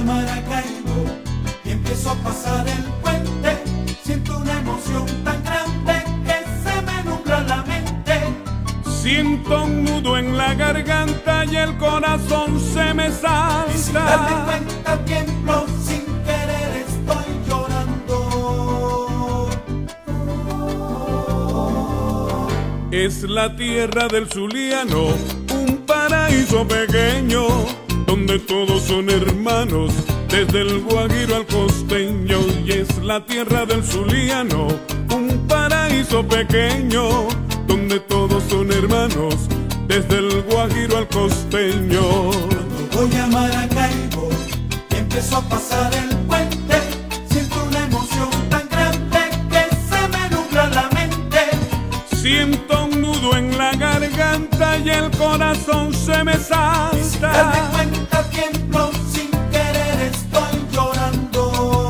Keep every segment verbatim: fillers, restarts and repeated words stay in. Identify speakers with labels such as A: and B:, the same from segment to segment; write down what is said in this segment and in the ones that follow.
A: a Maracaibo y empiezo a pasar el puente, siento una emoción tan grande que se me nubla la mente.
B: Siento un nudo en la garganta y el corazón se me salta.
A: Y sin darme cuenta tiemblo, sin querer estoy llorando.
B: Es la tierra del Zuliano, un paraíso pequeño, donde todos son hermanos, desde el Guajiro al costeño. Y es la tierra del Zuliano, un paraíso pequeño, donde todos son hermanos, desde el Guajiro al costeño.
A: Cuando voy a Maracaibo y empiezo a pasar el puente, siento una emoción tan grande que se me nubla la mente.
B: Siento un nudo en la garganta y el corazón se me salta.
A: Y sin darme cuenta tiemblo, sin querer estoy llorando.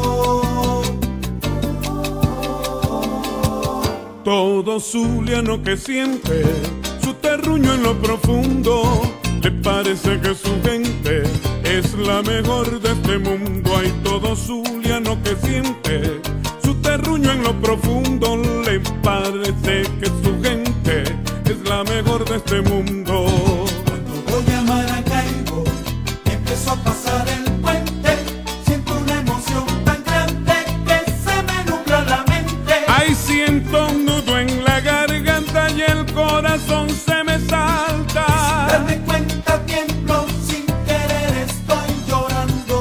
B: Todo zuliano que siente su terruño en lo profundo, le parece que su gente es la mejor de este mundo. Hay todo zuliano que siente su terruño en lo profundo, le parece que su gente es la mejor de este mundo.
A: Cuando voy a Maracaibo y empiezo a pasar el puente, siento una emoción tan grande que se me nubla la mente.
B: Ay, siento un nudo en la garganta y el corazón se me salta.
A: Y sin darme cuenta tiemblo, sin querer estoy llorando.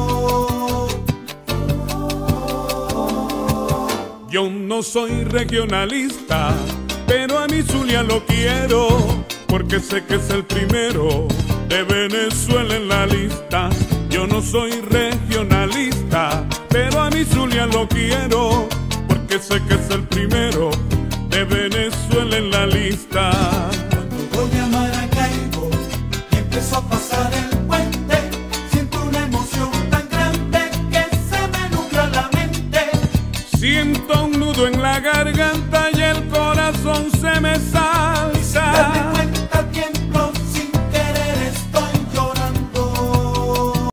B: Yo no soy regionalista, pero a mi Zulia lo quiero, porque sé que es el primero de Venezuela en la lista. Yo no soy regionalista, pero a mi Zulia lo quiero, porque sé que es el primero de Venezuela en la lista.
A: Cuando voy a Maracaibo y empiezo a pasar el puente, siento una emoción tan grande que se me nubla la mente.
B: Siento un nudo en la garganta